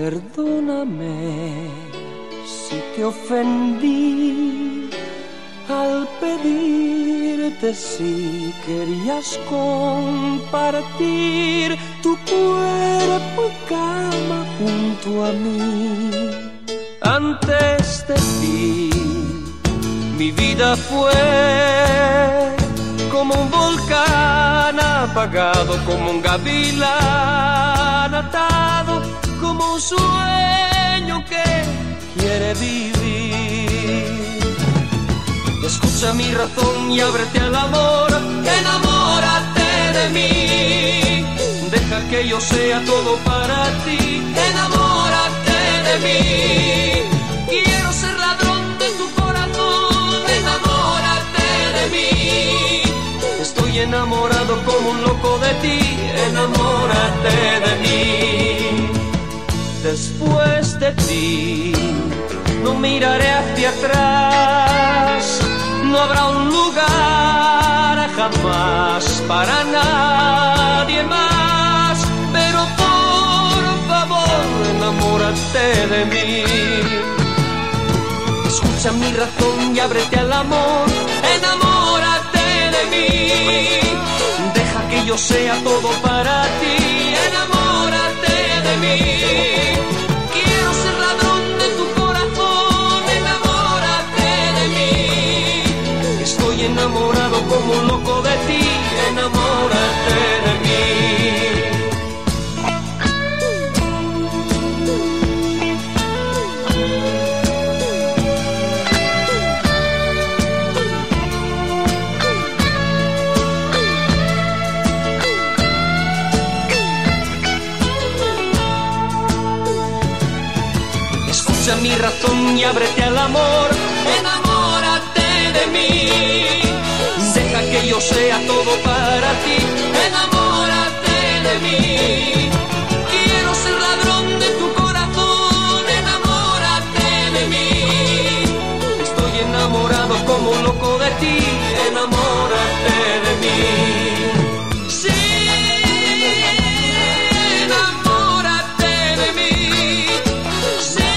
Perdóname si te ofendí al pedirte si querías compartir tu cuerpo y cama junto a mí. Antes de ti, mi vida fue como un volcán apagado, como un gavilán atado, como un sueño que quiere vivir. Escucha mi razón y ábrete al amor, enamórate de mí. Deja que yo sea todo para ti, enamórate de mí. Quiero ser ladrón de tu corazón, enamórate de mí. Estoy enamorado como un loco de ti, enamórate de mí. Después de ti no miraré hacia atrás, no habrá un lugar jamás para nadie más, pero por favor enamórate de mí. Escucha mi razón y ábrete al amor, enamórate de mí. Deja que yo sea todo para ti, enamórate de mí. Quiero ser ladrón de tu corazón, enamórate de mí. Estoy enamorado como un loco de ti, enamórate de mí. Escucha mi razón y ábrete al amor, enamórate de mí. Deja que yo sea todo para ti, enamórate de mí. Quiero ser ladrón de tu corazón, enamórate de mí. Estoy enamorado como un loco de ti, enamórate de mí. Sí, enamórate de mí. Sí,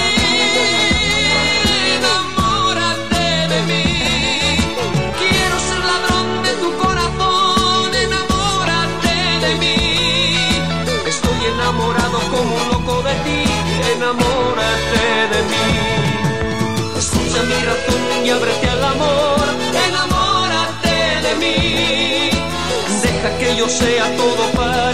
enamórate de mí. Quiero ser ladrón de tu corazón, enamórate de mí. Estoy enamorado como un loco de ti, enamórate de mí. Escucha mi razón y ábrete al amor, enamórate de mí. Deja que yo sea todo para